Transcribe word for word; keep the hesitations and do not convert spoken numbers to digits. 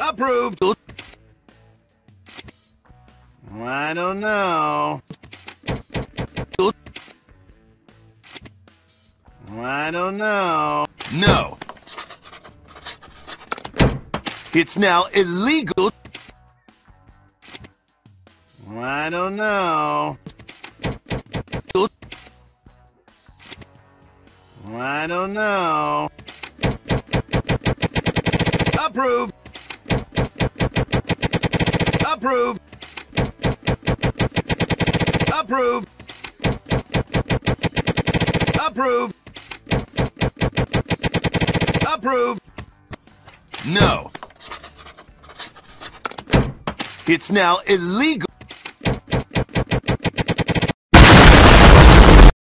Approved. I don't know. I don't know. No. It's now illegal. I don't know. I don't know. Approved. Approved. Approved. Approved. Approved. No. It's now illegal.